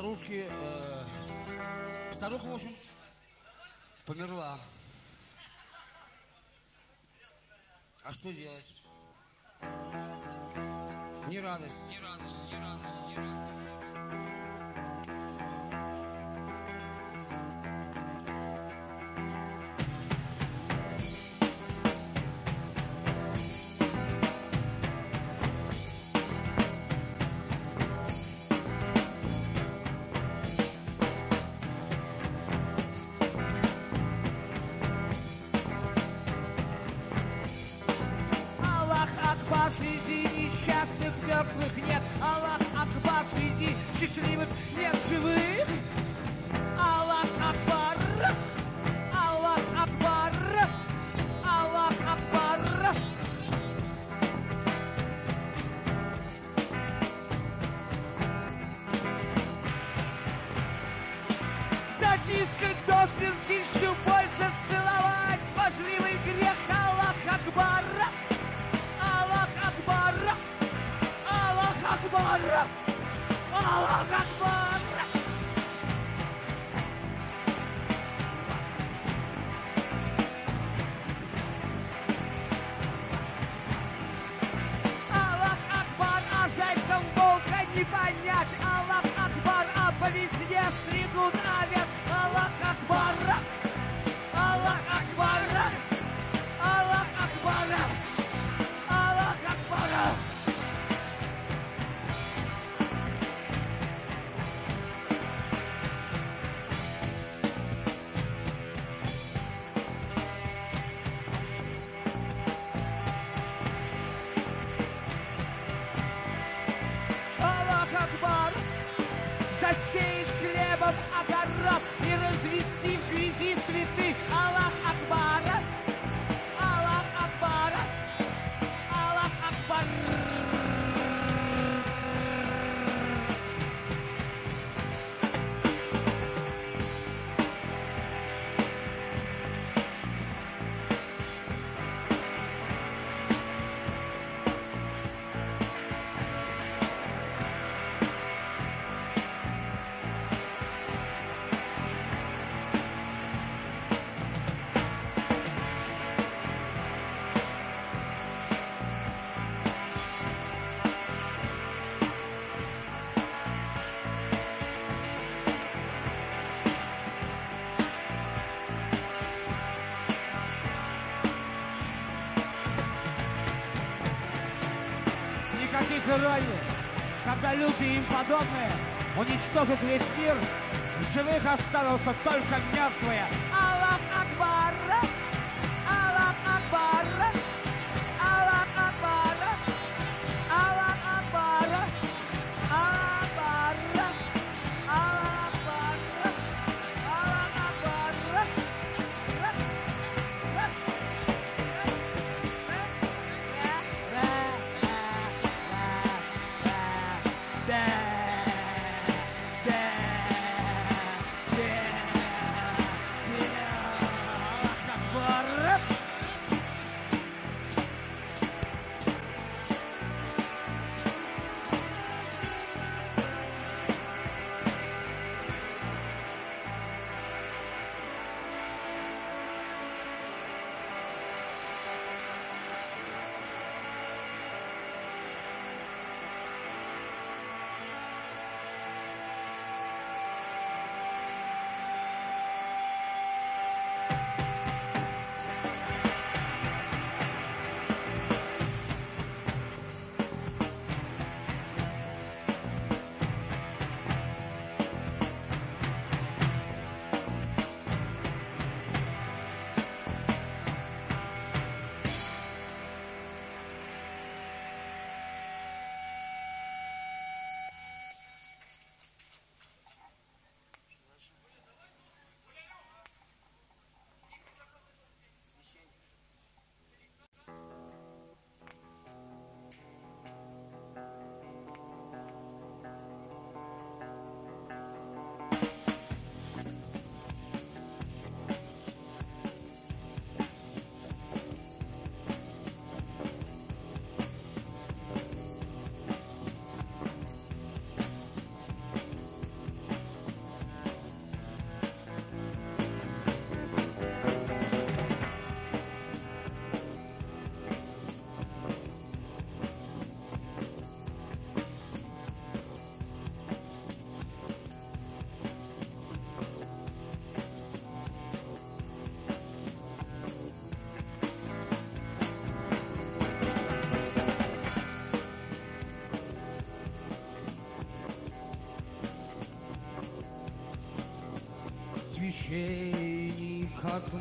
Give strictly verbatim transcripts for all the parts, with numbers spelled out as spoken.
старушки, э, старуха, в общем, померла. А что делать? Не радость, не радость, не радость, не радость. Среди несчастных мертвых нет. Аллах Акбар, среди счастливых нет живых. Аллах Акбар, Аллах Акбар, Аллах Акбар. Затискать до смерти, всю боль зацеловать. Смазливый грех, Аллах Акбар. Аллах Акбар! Аллах Акбар! Аллах Акбар! Аллах Акбар, а зайцам волка не понять. Аллах Акбар, а по весне стригут овец. Аллах Акбар! Аллах Акбар! Аллах Акбар! Аллах Акбар! Аллах Акбар! Засеять хлебом огород и развести в грязи цветы. Аллах Акбар! Аллах Акбар! Аллах Акбар! Никаких ироний, когда люди им подобные уничтожат весь мир, в живых останутся только мертвые. Аллах Акбар! Аллах Акбар! Аллах Акбар! Аллах Акбар! Аллах Акбар! Аллах Акбар! Аллах Акбар! Yeah.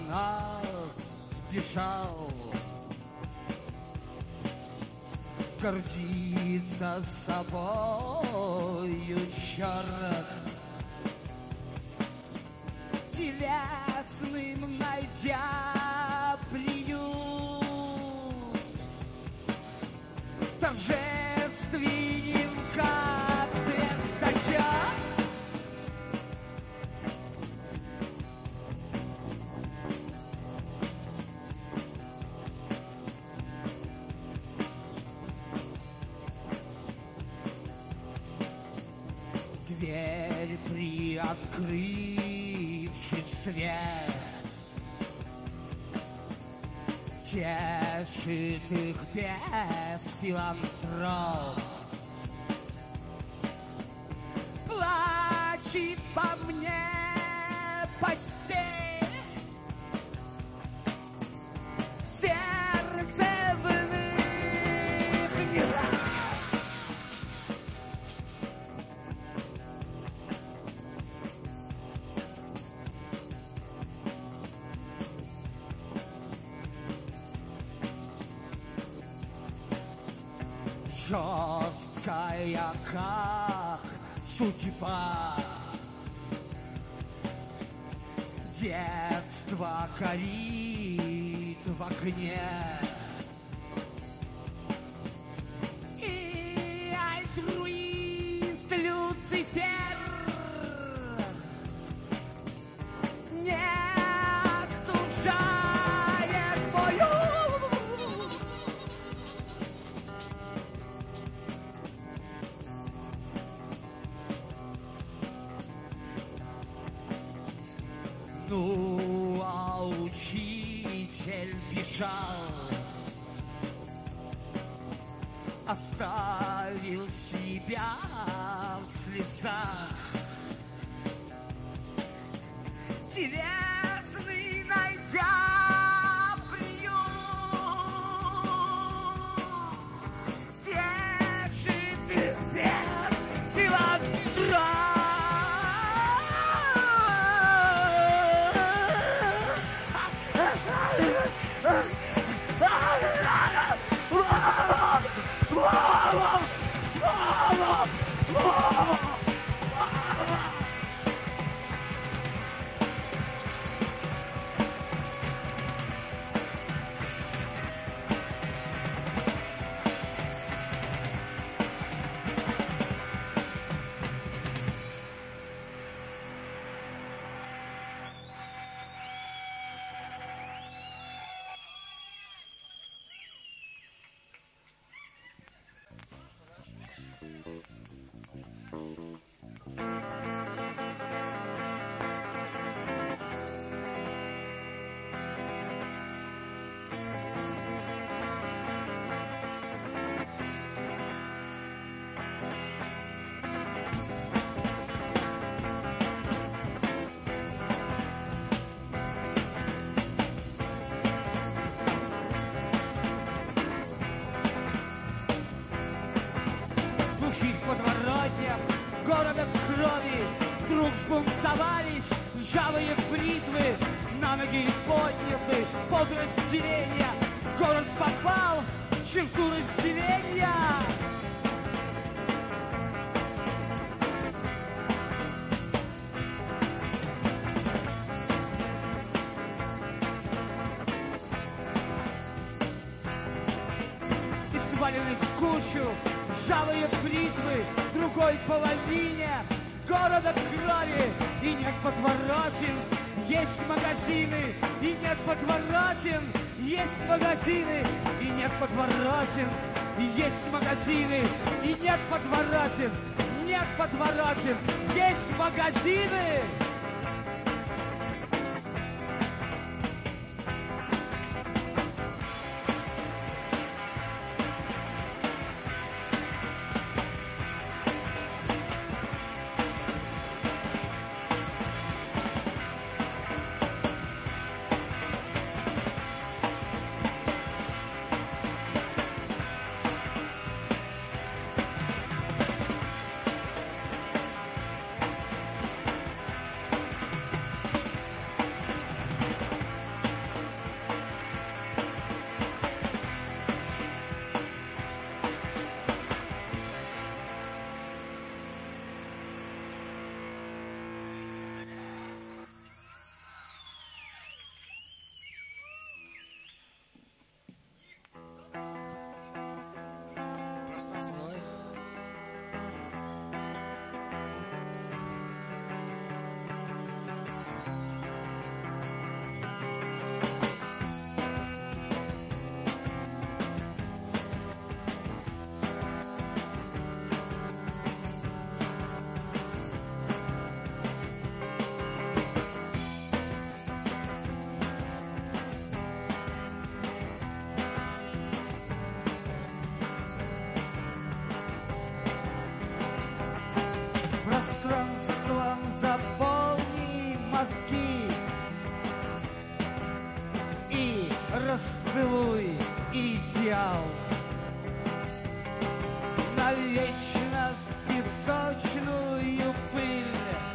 нас бежал, гордится собою черт, телесным найдя приют, торжественен, как цвет дождя. Дверь приоткрывший свет тешит их без филантроп, плачет по мне постель, сердце в иных мирах. Жесткая, как судьба, детство горит в огне, и альтруист Люцифер не остужает мою. Ну, а учитель бежал, оставил себя в слезах, телесный найдя приют, тешит их без филантропии. Города крови вдруг сбунтовались ржавые бритвы, на ноги подняты подразделения. Город попал в черту разделения. И свалены в кучу ржавые бритвы в другой половине города крови. И нет подворотен, есть магазины. И нет подворотен, есть магазины. И нет подворотен, есть магазины. И нет подворотен, нет подворотен, есть магазины. и расцелуй идеал. Навечно в песочную пыль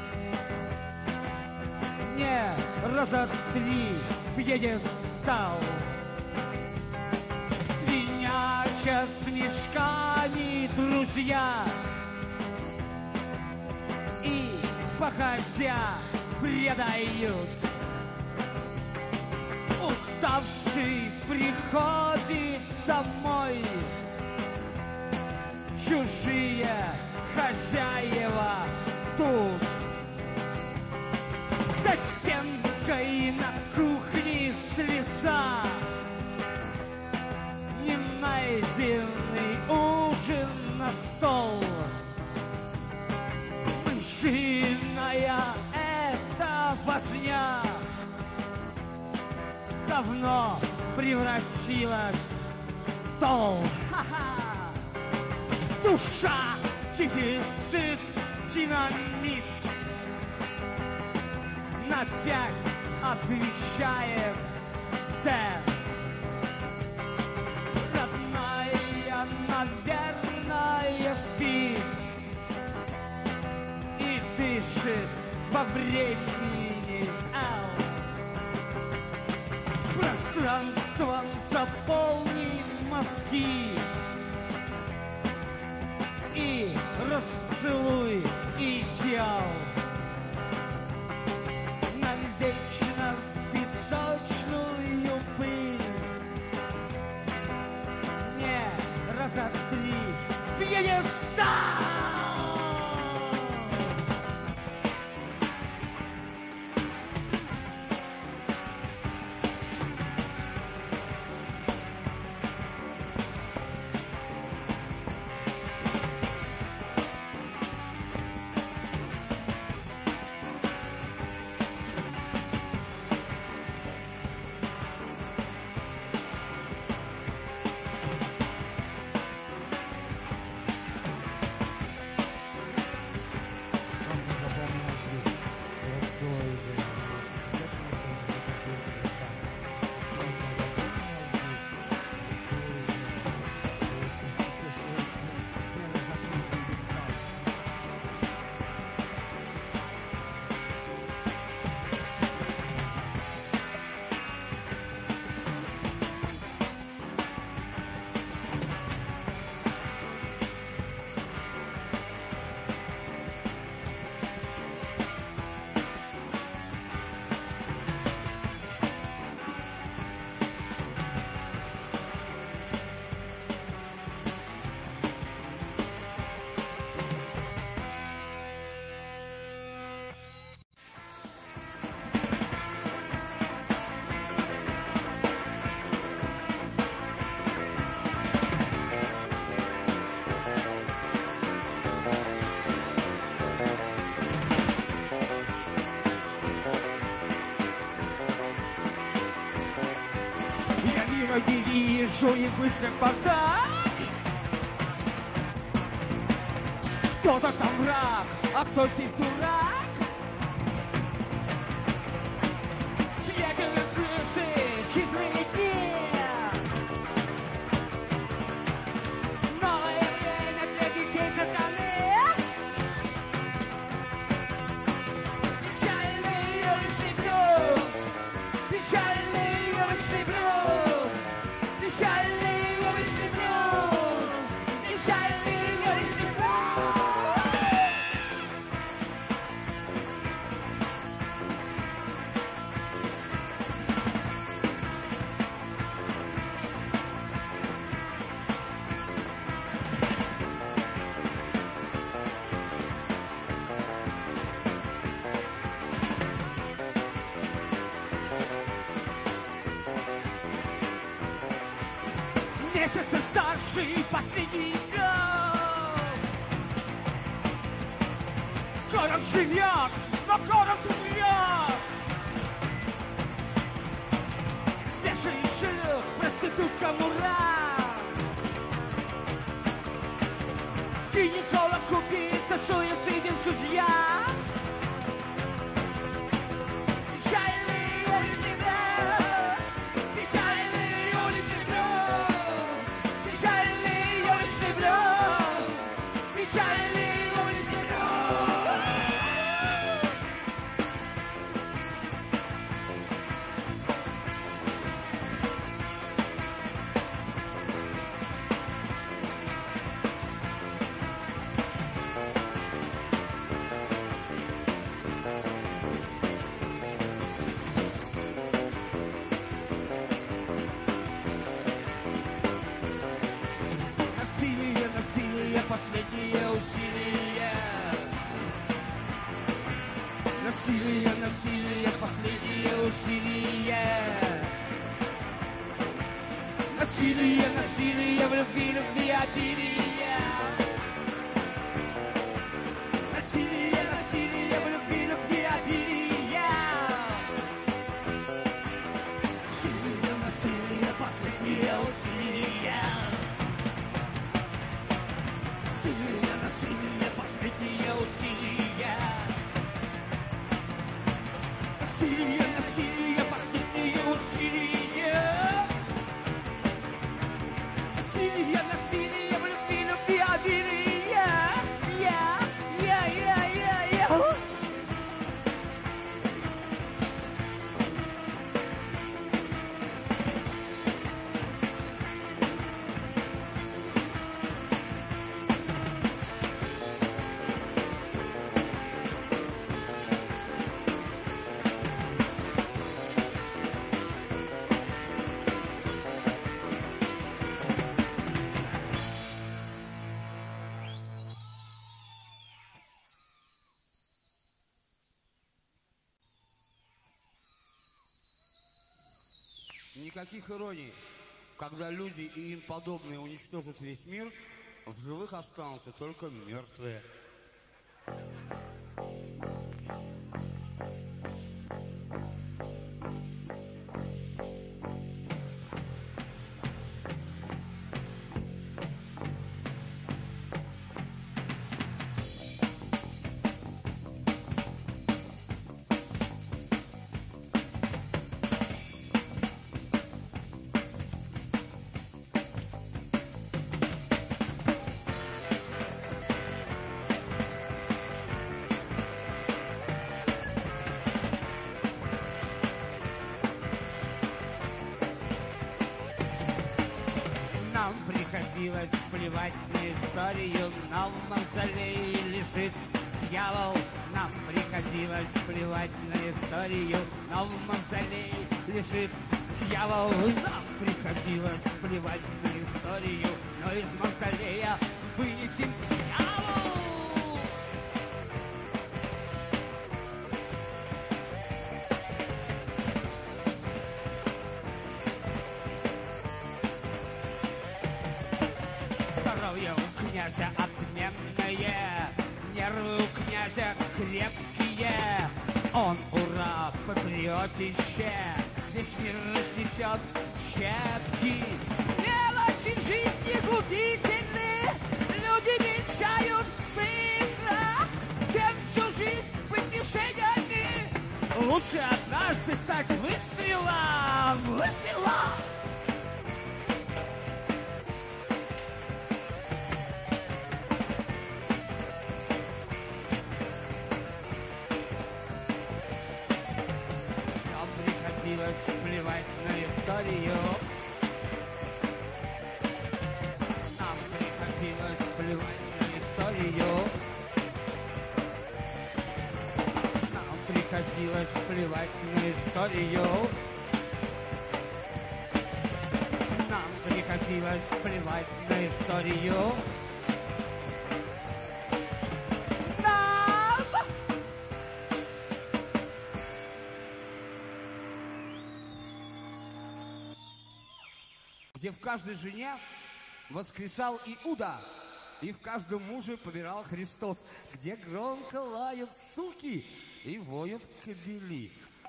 не разотри пьедестал. Свинячат с мешками друзья и, походя, предают. Уставший приходит домой, чужие хозяева тут. За стенкой на кухне слеза, ненайденный ужин на стол. Мышиная эта возня давно превратилась в стол. Ха-ха! Душа, дефицит, динамит. На пять отвечает Д. Родная, наверное, спит и дышит во времени Л. Пространством заполни мозги и расцелуй идеал. Навечно в песочную пыль не разотри пьедестал. Не вижу и быстрых портах. Кто-то там враг, а кто здесь дурак. Снеговые крысы, хитрые дни. Новое время для детей сатаны. Печальный юноший блюз, печальный юноший блюз. Печальный юноший блюз, печальный юноший блюз. Месяца старший последний год. Город живет, но город умрет. Бешеный шлюх, проститутка мура. Гинеколог, убийца, суициден судья. Печальный юноший блюз, Насилие, насилие, в любви, любви, обилие. Насилие, насилие, в любви, любви, обилие. Насилие, насилие, последнее усилие. Насилие, насилие, последнее усилие. Насилие, насилие, последнее усилие. Насилие, насилие, в любви, любви, обилие. Я, я, я, я, я. Никаких ироний. Когда люди и им подобные уничтожат весь мир, в живых останутся только мертвые. Нам приходилось плевать на историю, но в мавзолее лежит дьявол. Нам приходилось плевать на историю, но в мавзолее лежит дьявол. Нам приходилось плевать на историю, но из мавзолея вынесем дьявол. Здоровье у князя отменное, нервы у князя крепкие. Он, ура, патриотище, весь мир разнесет щепки. Мелочи жизни губительны, люди венчают быстро, чем всю жизнь быть мишенями. Лучше однажды стать выстрелом, выстрелом. Плевать на историю. Нам приходилось плевать на историю. Нам приходилось плевать на историю. Нам приходилось плевать на историю. Где в каждой жене воскресал Иуда, и в каждом муже помирал Христос, где громко лают суки и воют кобели.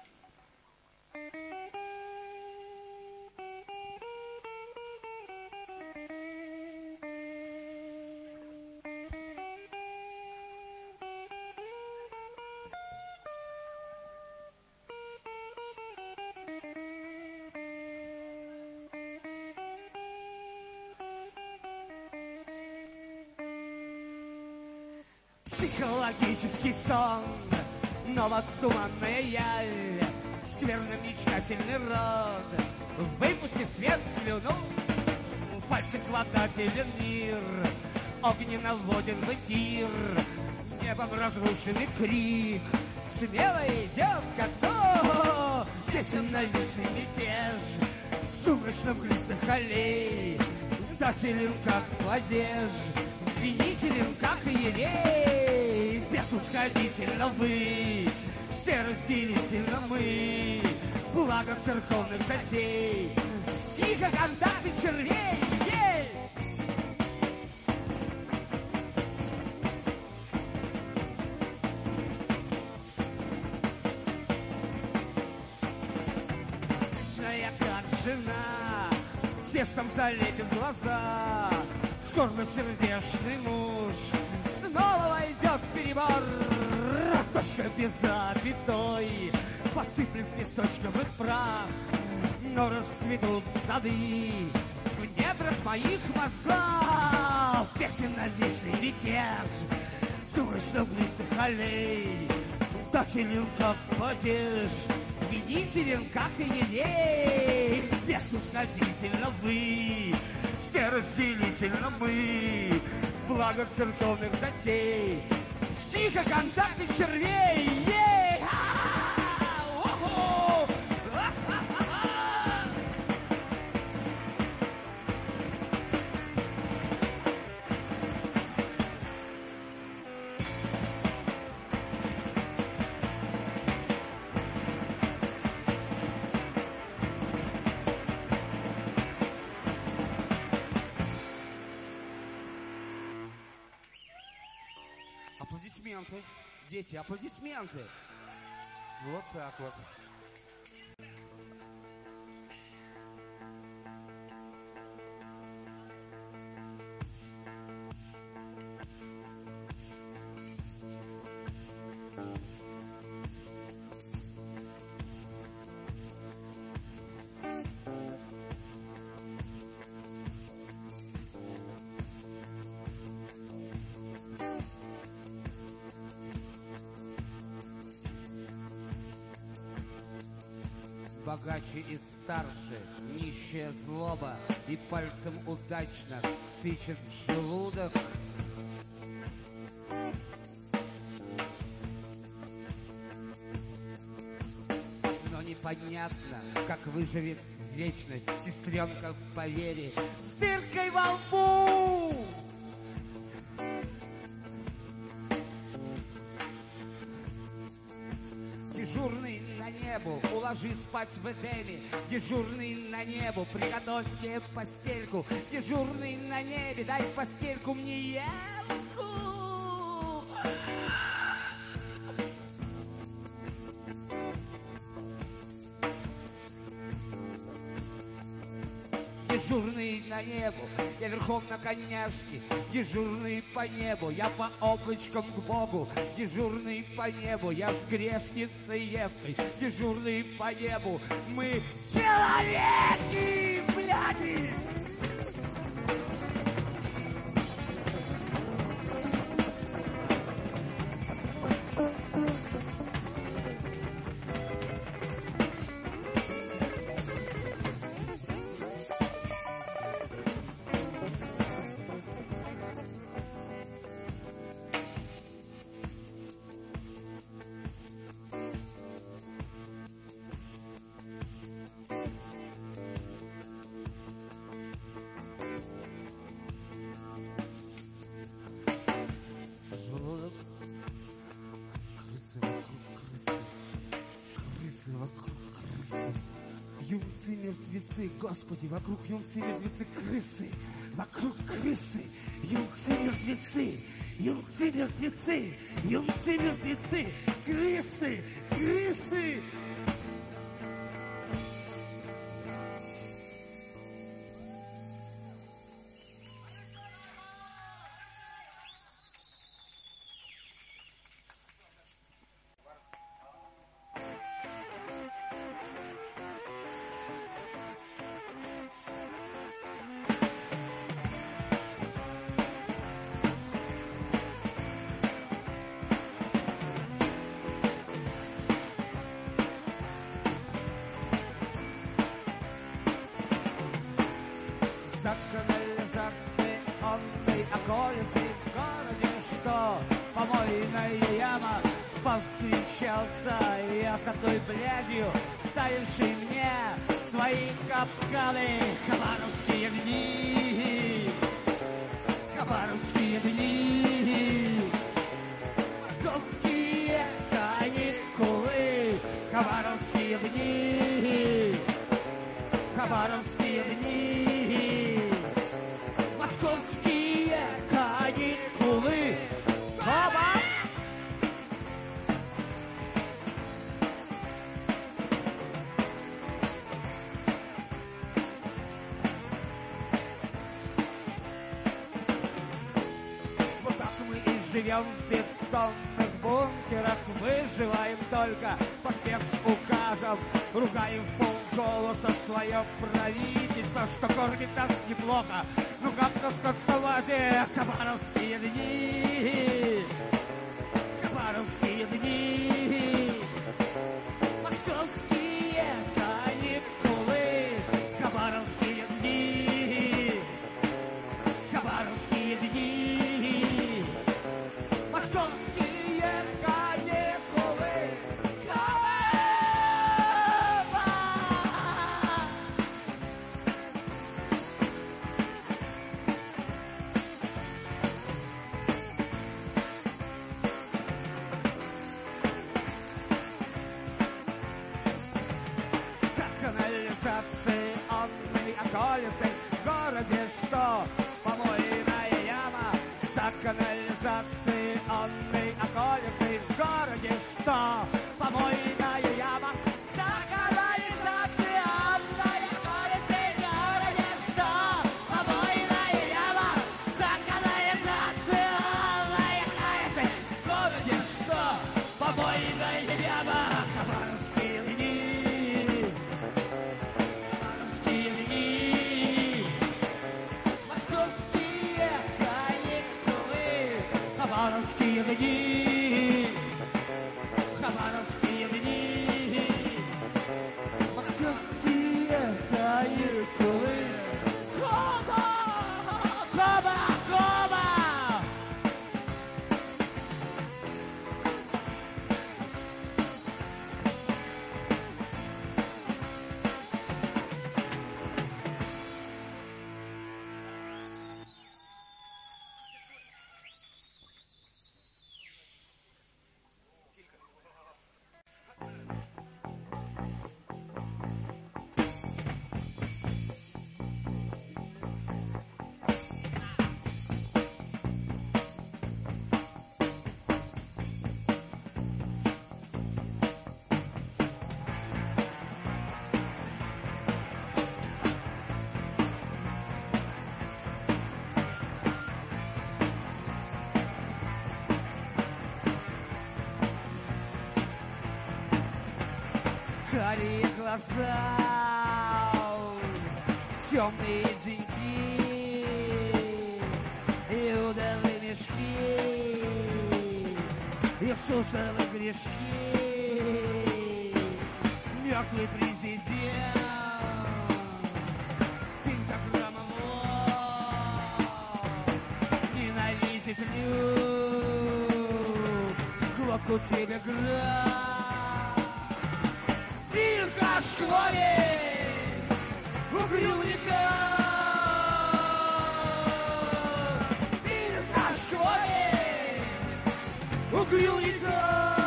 Психологический сон, но вот туманная яль, скверно-мечтательный род выпустит свет слюну, пальцы хватателен мир, огненно воден в эфир, небом разрушенный крик, смело идет ко дну, песен на вечный мятеж, в сумрачном глистах аллей, дателен как падеж, обвинителен как иерей, безусходительно вы, все разделительно мы, благо церковных затей, психоконтакты червей. жена тестом залепит глаза. Скорбно-сердечный муж снова войдет в перебор. Точка без запятой посыплет песочком и прах. Но расцветут сады в недрах моих мозгов. Песен на вечный мятеж сумрачно-глистых аллей. Точелен, как падеж, винителен, как и елей. Беснисходительно вы, все разделительно мы. Благо церковных затей, психоконтактных червей. Ей! О-хо! Аплодисменты, дети, аплодисменты. Вот так вот. Богаче и старше, нищая злоба и пальцем удачно тычет в желудок. Но непонятно, как выживет вечность сестренка в повере с дыркой во лбу. Дежурный на небо, уложи спать в Эдеме. Дежурный на небо, приготовь мне постельку. Дежурный на небе, дай в постельку мне Евку. Дежурный на небо, я верхом на коняшке. Дежурный по небу, я по облачкам к Богу. Дежурный по небу, я с грешницей Евкой. Дежурный по небу, мы человеки, бляди! Мертвецы, Господи, вокруг юнцы, мертвецы, крысы, вокруг крысы, юнцы, мертвецы, юнцы, мертвецы, юнцы, мертвецы, крысы, крысы. Повстречался я с одной блядью, ставившей мне свои капканы. Хабаровские дни, хабаровские дни, московские каникулы. Хабаровские дни, хабаровские дни, московские каникулы. Хаба! живем в бетонных бункерах, выживаем только по спецуказам, ругаем в полголоса свое правительство, что кормит нас неплохо, ну как на скотовозе. Хабаровские дни, Хабаровские дни, московские каникулы, Хабаровские дни, Хабаровские дни, московские каникулы, канализационной околицы в городе что? Помойная яма. За канализационной околицы в городе что? Помойная яма. За канализационной околицы в городе что? Помойная яма. За канализационной околицы в городе что? Помойная яма. Хабаровские дни, Хабаровские дни, Хабаровские дни, московские каникулы. Хоба, хоба, хоба. Карие глаза, темные деньги, Иудовы мешки, Иисусовы грешки, мертвый президент, пентаграмма власть, ненавидит люд, глотку тебе град. Вилька школе, угрюмника, Вилька школе, угрюмника.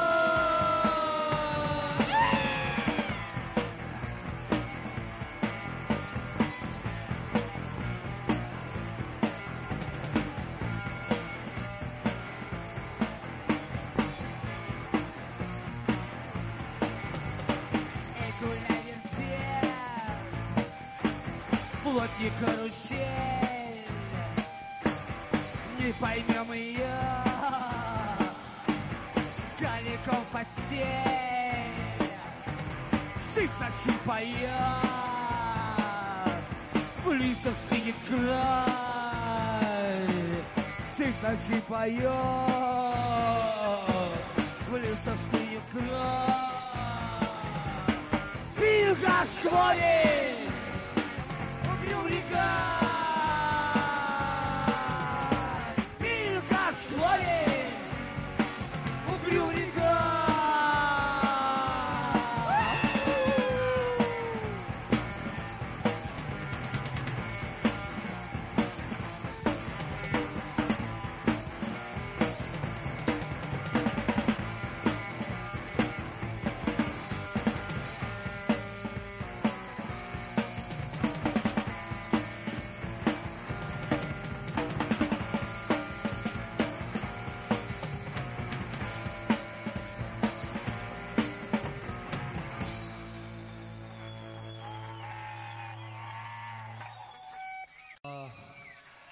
Плотник карусель, не поймем ее, Галиком постель, сыто поет, в лицах стынет край, сыто поет, в лицах стынет край. Вилька школе, Река, Вилька школе, угрюм река.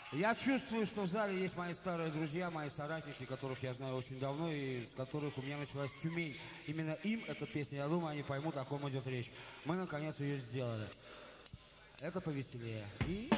Я чувствую, что в зале есть мои старые друзья, мои соратники, которых я знаю очень давно и с которых у меня началась Тюмень. Именно им эта песня, я думаю, они поймут, о ком идет речь. Мы, наконец, ее сделали. Это повеселее. И...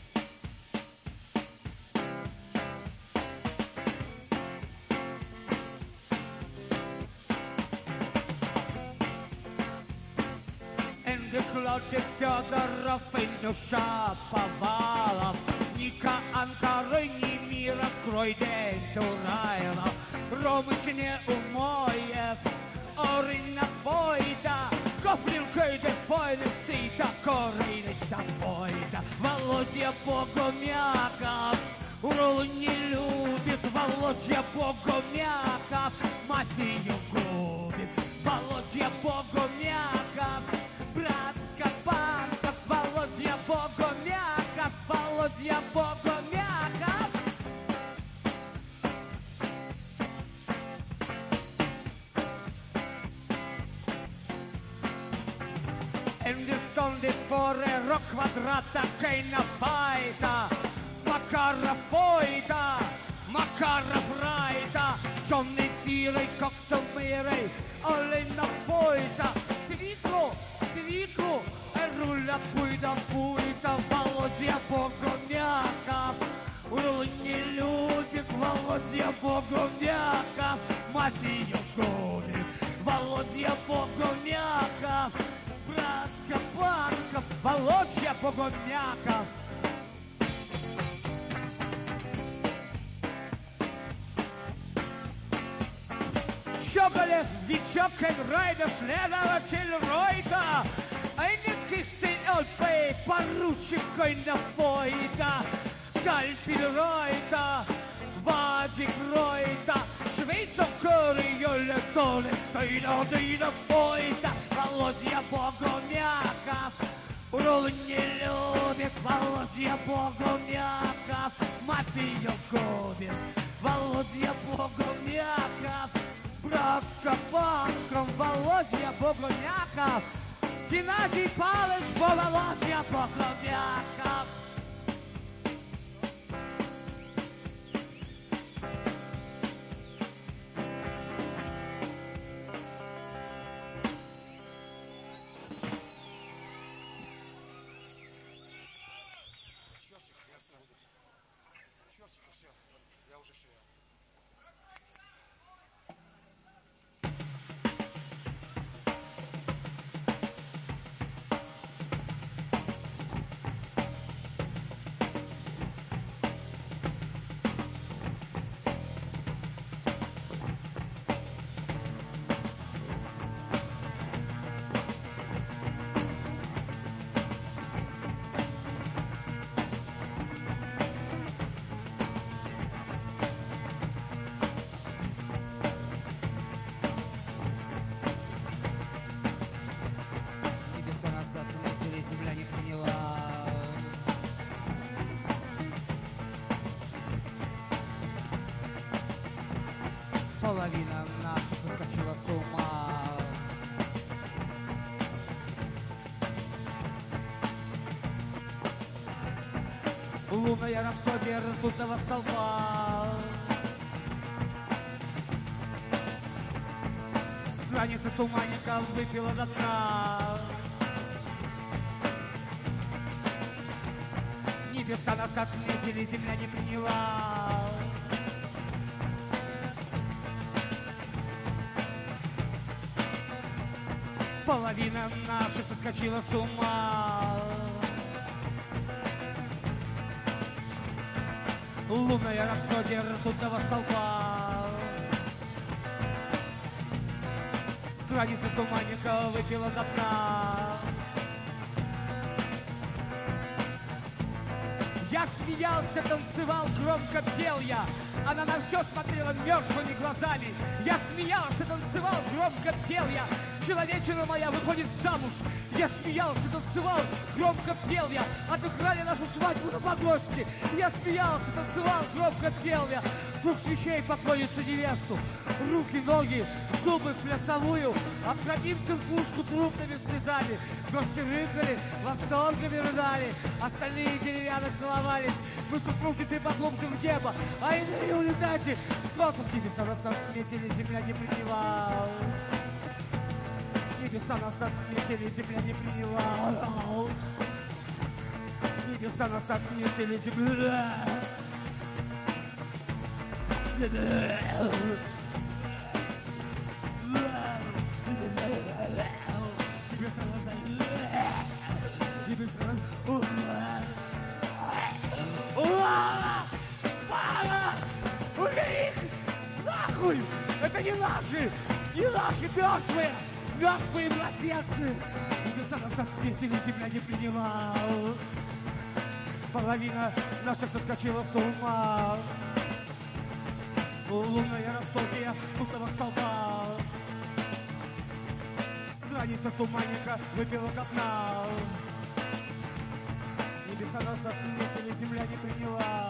Клод Федоров и Нюша Повалов, Ника Анкары, не мира, крой день Турайлов, Ромыч не умоев, Орина Войда, Кофлин Кейде Фойны Сита, Корины Тавойда, Володя Богомяков, Урал не любит, Володя Богомяков, мафию губит, Володя Богомяков, брат Кабанков, Володя Богомяков, Володя Богомяков. Эндерсон де Форе, Рок Квадрата, Кейна Файта, Макаров Фойда, Макаров Райда, Джонни Тирей, Коксом Мирей, Олена Фойда, Трико, Трико, Руля Пуйда, Пуйда, Володя Богомяков, Урал не любит, Володя Богомяков, мафию губит, Володя Богомяков, брат Кабанков, Володя Богомяков. Щеголев, Вичок, Райда, следователь Ройда, Айники, сын Эльпей, поручик Койна Фойда, Скальпель Ройда, Вадик Ройда, Швейцар Курьёле, Толе, Сойда, Дина Фойда, Володя Богомяков, Урал не любит, Володя Богомяков, мафию губит, Володя Богомяков, брат Кабанков, Володя Богомяков, Геннадий Палыч, Володя Богомяков. Чёртик, я сразу. Чёртик, все. Я уже все. Половина наша соскочила с ума. Лунная рапсодия ртутного столба. Страница туманника выпила до дна. Небеса нас отметили, земля не приняла. Половина наша соскочила с ума. Лунная рапсодия ртутного столба. Страница туманника выпила до дна. Я смеялся, танцевал, громко пел я. Она на все смотрела мертвыми глазами. Я смеялся, танцевал, громко пел я. Человечина моя выходит замуж. Я смеялся, танцевал, громко пел я. Отыграли нашу свадьбу на погосте. Я смеялся, танцевал, громко пел я. Звук свечей поклонится невесту. Руки, ноги, зубы в плясовую. Обходим циркушку трупными слезами. Гости рыкали, восторгами рыдали. Остальные деревянно целовались. Мы супружницы поглубже в небо. А иные улетайте. Космос небеса нас отметили, земля не приняла. Небеса нас отметили, земля не приняла. Небеса нас отметили, земля. Убери их! Нахуй! Это не наши! Не наши мертвые! Мертвые младенцы! Небеса нас отметили, земля не приняла. Половина наших соскочила с ума. Лунная рапсодия культовых столба. Страница туманника выпила копна. Небеса нас отметили, земля не приняла.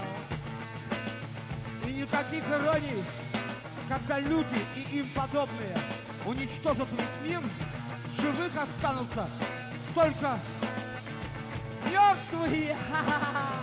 И никаких ироний, когда люди и им подобные уничтожат весь мир, живых останутся только мертвые. Ха-ха-ха!